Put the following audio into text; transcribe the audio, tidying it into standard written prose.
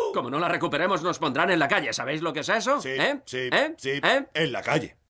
Como no la recuperemos, nos pondrán en la calle. ¿Sabéis lo que es eso? Sí, ¿Eh? sí, ¿Eh? sí, ¿Eh? en la calle.